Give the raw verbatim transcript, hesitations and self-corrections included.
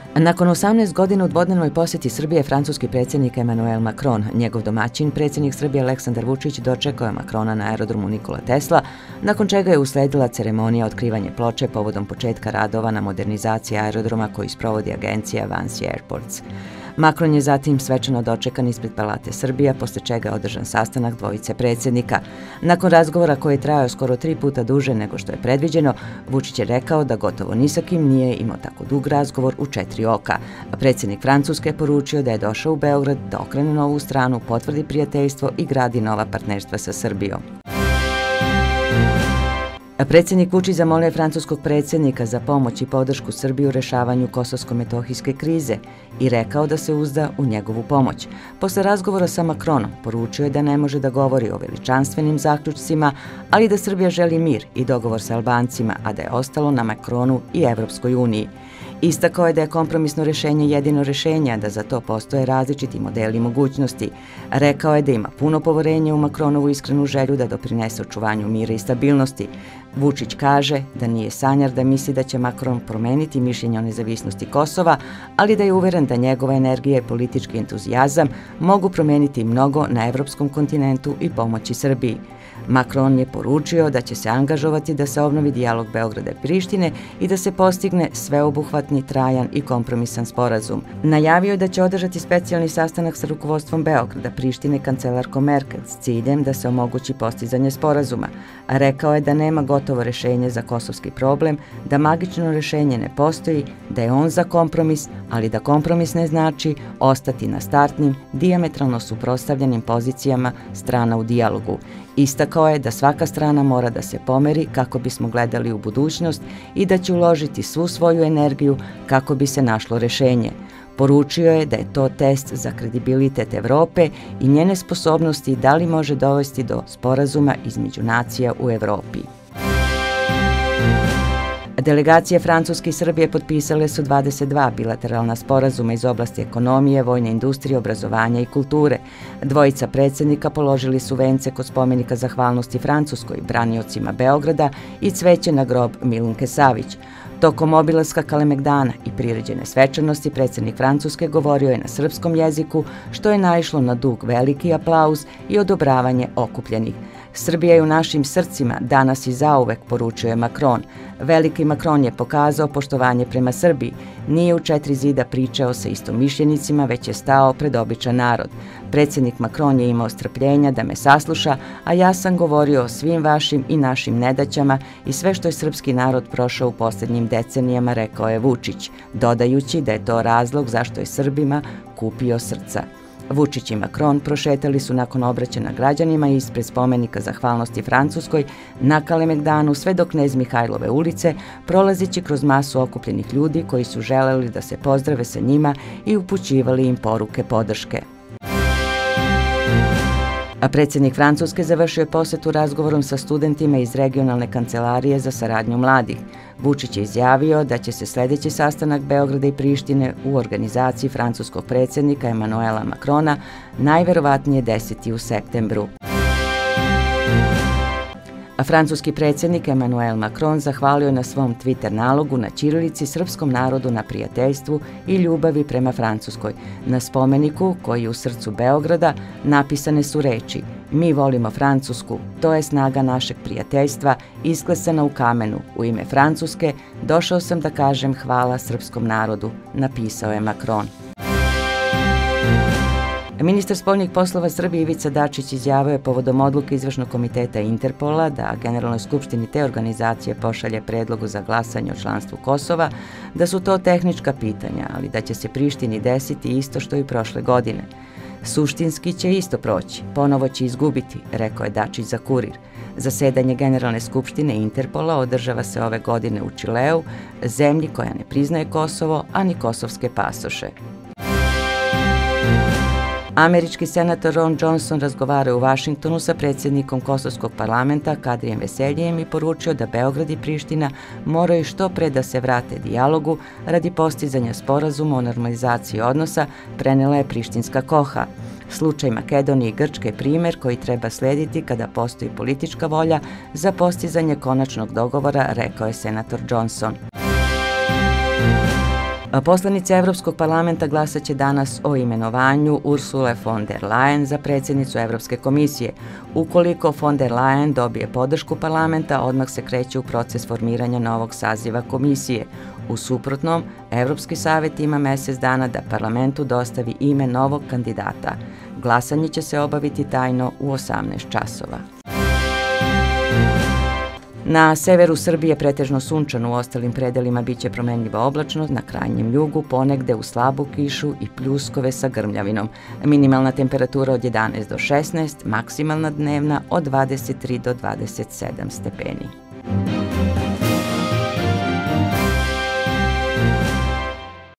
Nakon osamnaest godina u dvodnevnoj posjeti Srbije, francuski predsjednik Emmanuel Macron, njegov domaćin, predsjednik Srbije Aleksandar Vučić, dočekao je Macrona na aerodromu Nikola Tesla, nakon čega je usledila ceremonija otkrivanja ploče povodom početka radova na modernizaciji aerodroma koji sprovodi agencija Vinci Airports. Macron je zatim svečano dočekan ispred Palate Srbija, posle čega je održan sastanak dvojice predsjednika. Nakon razgovora koji je trajao skoro tri puta duže nego što je predviđeno, Vučić je rekao da gotovo ni sa kim nije imao tako dug razgovor u četiri oka, a predsjednik Francuske je poručio da je došao u Beograd da okrene novu stranu, potvrdi prijateljstvo i gradi nova partnerstva sa Srbijom. Predsjednik Vučić zamolio je francuskog predsjednika za pomoć i podršku Srbiji u rešavanju kosovsko-metohijske krize i rekao da se uzda u njegovu pomoć. Posle razgovora sa Macronom poručio je da ne može da govori o veličanstvenim zaključcima, ali da Srbija želi mir i dogovor sa Albancima, a da je ostalo na Macronu i Evropskoj uniji. Istakao je da je kompromisno rešenje jedino rešenje, a da za to postoje različiti modeli i mogućnosti. Rekao je da ima puno poverenja u Macronovu iskrenu želju da doprinese očuvanju mira i stabilnosti. Vučić kaže da nije sanjar da misli da će Macron promeniti mišljenje o nezavisnosti Kosova, ali da je uveren da njegova energija i politički entuzijazam mogu promeniti mnogo na evropskom kontinentu i pomoći Srbiji. Macron je poručio da će se angažovati da se obnovi dijalog Beograda i Prištine i da se postigne sveobuhvatni, trajan i kompromisan sporazum. Najavio je da će održati specijalni sastanak sa rukovodstvom Beograda, Prištine i kancelarkom Merkel s ciljem da se omogući postizanje sporazuma. A rekao je da nema gotovo rešenje za kosovski problem, da magično rešenje ne postoji, da je on za kompromis, ali da kompromis ne znači ostati na startnim, dijametralno suprotstavljenim pozicijama strana u dijalogu. Istakao je da svaka strana mora da se pomeri kako bismo gledali u budućnost i da će uložiti svu svoju energiju kako bi se našlo rešenje. Poručio je da je to test za kredibilitet Evrope i njene sposobnosti da li može dovesti do sporazuma između nacija u Evropi. Delegacije Francuske i Srbije potpisale su dvadeset dva bilateralna sporazuma iz oblasti ekonomije, vojne industrije, obrazovanja i kulture. Dvojica predsjednika položili su vence kod spomenika zahvalnosti Francuskoj, braniocima Beograda i cveće na grob Milunke Savić. Tokom obilaska Kalemegdana i priređene svečanosti predsjednik Francuske govorio je na srpskom jeziku, što je naišlo na dug veliki aplauz i odobravanje okupljenih. Srbija je u našim srcima danas i zauvek, poručio je Macron. Veliki Macron je pokazao poštovanje prema Srbiji. Nije u četiri zida pričao sa istomišljenicima, već je stao pred običan narod. Predsjednik Macron je imao strpljenja da me sasluša, a ja sam govorio o svim vašim i našim nedaćama i sve što je srpski narod prošao u posljednjim decenijama, rekao je Vučić, dodajući da je to razlog zašto je Srbima kupio srca. Vučić i Macron prošetali su nakon obraćanja građanima ispred spomenika zahvalnosti Francuskoj na Kalemegdanu sve do Knez Mihajlove ulice, prolazeći kroz masu okupljenih ljudi koji su želeli da se pozdrave sa njima i upućivali im poruke podrške. A predsjednik Francuske završio je posjetu razgovorom sa studentima iz regionalne kancelarije za saradnju mladih. Vučić je izjavio da će se sljedeći sastanak Beograda i Prištine u organizaciji francuskog predsjednika Emmanuela Macrona najverovatnije desiti u septembru. A francuski predsjednik Emmanuel Macron zahvalio je na svom Twitter nalogu na ćirilici srpskom narodu na prijateljstvu i ljubavi prema Francuskoj. Na spomeniku, koji je u srcu Beograda, napisane su reči: "Mi volimo Francusku, to je snaga našeg prijateljstva, isklesana u kamenu. U ime Francuske došao sam da kažem hvala srpskom narodu", napisao je Macron. Ministar spoljnih poslova Srbije Ivica Dačić izjavio je povodom odluke Izvršnog komiteta Interpola da Generalnoj skupštini te organizacije pošalje predlogu za glasanje o članstvu Kosova, da su to tehnička pitanja, ali da će se Prištini desiti isto što i prošle godine. "Suštinski će isto proći, ponovo će izgubiti", rekao je Dačić za Kurir. Zasedanje Generalne skupštine Interpola održava se ove godine u Čileu, zemlji koja ne priznaje Kosovo, a ni kosovske pasoše. Američki senator Ron Johnson razgovarao u Vašingtonu sa predsjednikom Kosovskog parlamenta Kadrijem Veseljijem i poručio da Beograd i Priština moraju što pre da se vrate dijalogu radi postizanja sporazuma o normalizaciji odnosa, prenela je prištinska koha. Slučaj Makedonije i Grčke je primjer koji treba slediti kada postoji politička volja za postizanje konačnog dogovora, rekao je senator Johnson. Poslanici Evropskog parlamenta glasat će danas o imenovanju Ursule von der Leyen za predsjednicu Evropske komisije. Ukoliko von der Leyen dobije podršku parlamenta, odmah se kreće u proces formiranja novog saziva komisije. U suprotnom, Evropski savjet ima mjesec dana da parlamentu dostavi ime novog kandidata. Glasanje će se obaviti tajno u osamnaest časova. Na severu Srbije pretežno sunčano, u ostalim predelima biće promenljivo oblačno, na krajnjem jugu ponegde u slabu kišu i pljuskove sa grmljavinom. Minimalna temperatura od jedanaest do šesnaest, maksimalna dnevna od dvadeset tri do dvadeset sedam stepeni.